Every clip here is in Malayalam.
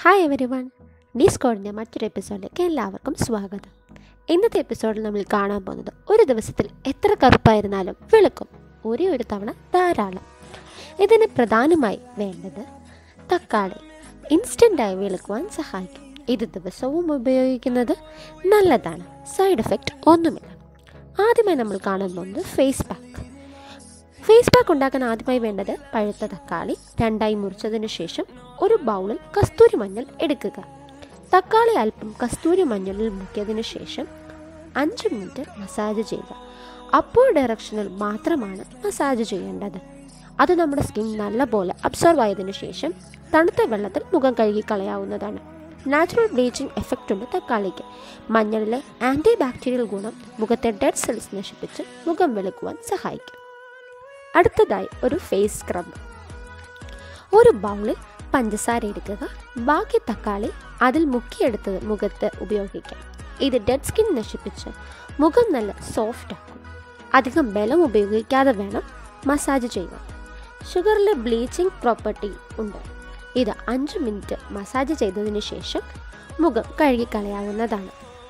ഹായ് എവരി വൺ, ഡിസ്കോഡിൻ്റെ മറ്റൊരു എപ്പിസോഡിലേക്ക് എല്ലാവർക്കും സ്വാഗതം. ഇന്നത്തെ എപ്പിസോഡിൽ നമ്മൾ കാണാൻ പോകുന്നത് ഒരു ദിവസത്തിൽ എത്ര കറുപ്പായിരുന്നാലും വെളുക്കും, ഒരേ ഒരു തവണ ധാരാളം. ഇതിന് പ്രധാനമായി വേണ്ടത് തക്കാളി. ഇൻസ്റ്റൻ്റായി വെളുക്കുവാൻ സഹായിക്കും. ഇത് ദിവസവും ഉപയോഗിക്കുന്നത് നല്ലതാണ്, സൈഡ് എഫക്റ്റ് ഒന്നുമില്ല. ആദ്യമായി നമ്മൾ കാണാൻ പോകുന്നത് ഫേസ് പാക്ക്. ഫേസ് പാക്ക് ഉണ്ടാക്കാൻ ആദ്യമായി വേണ്ടത് പഴുത്ത തക്കാളി രണ്ടായി മുറിച്ചതിന് ശേഷം ഒരു ബൗളിൽ കസ്തൂരി മഞ്ഞൾ എടുക്കുക. തക്കാളി അല്പം കസ്തൂരി മഞ്ഞളിൽ മുക്കിയതിന് ശേഷം 5 മിനിറ്റ് മസാജ് ചെയ്യുക. അപ്പോൾ ഡയറക്ഷനിൽ മാത്രമാണ് മസാജ് ചെയ്യേണ്ടത്. അത് നമ്മുടെ സ്കിൻ നല്ലപോലെ അബ്സോർവ് ആയതിനു ശേഷം തണുത്ത വെള്ളത്തിൽ മുഖം കഴുകി കളയാവുന്നതാണ്. നാച്ചുറൽ ബ്ലീച്ചിങ് എഫക്റ്റ് ഉണ്ട് തക്കാളിക്ക്. മഞ്ഞളിലെ ആൻറ്റി ബാക്ടീരിയൽ ഗുണം മുഖത്തെ ഡെഡ് സെൽസ് നശിപ്പിച്ച് മുഖം വെളുക്കുവാൻ സഹായിക്കും. അടുത്തതായി ഒരു ഫേസ് സ്ക്രബ്. ഒരു ബൗളിൽ പഞ്ചസാര എടുക്കുക. ബാക്കി തക്കാളി അതിൽ മുക്കിയെടുത്ത് മുഖത്ത് ഉപയോഗിക്കാം. ഇത് ഡെഡ് സ്കിൻ നശിപ്പിച്ച് മുഖം നല്ല സോഫ്റ്റ് ആക്കും. അധികം ബലം ഉപയോഗിക്കാതെ വേണം മസാജ് ചെയ്യുക. ഷുഗറിലെ ബ്ലീച്ചിങ് പ്രോപ്പർട്ടി ഉണ്ട്. ഇത് 5 മിനിറ്റ് മസാജ് ചെയ്തതിന് ശേഷം മുഖം കഴുകിക്കളയാവുന്നതാണ്.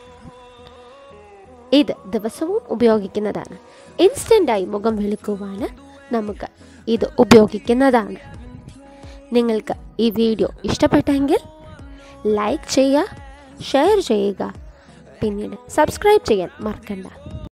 ഇത് ദിവസവും ഉപയോഗിക്കുന്നതാണ്. ഇൻസ്റ്റൻ്റായി മുഖം വെളുക്കുവാൻ നമുക്ക് ഇത് ഉപയോഗിക്കുന്നതാണ്. നിങ്ങൾക്ക് ഈ വീഡിയോ ഇഷ്ടപ്പെട്ടെങ്കിൽ ലൈക്ക് ചെയ്യുക, ഷെയർ ചെയ്യുക, പിന്നീട് സബ്സ്ക്രൈബ് ചെയ്യാൻ മറക്കണ്ട.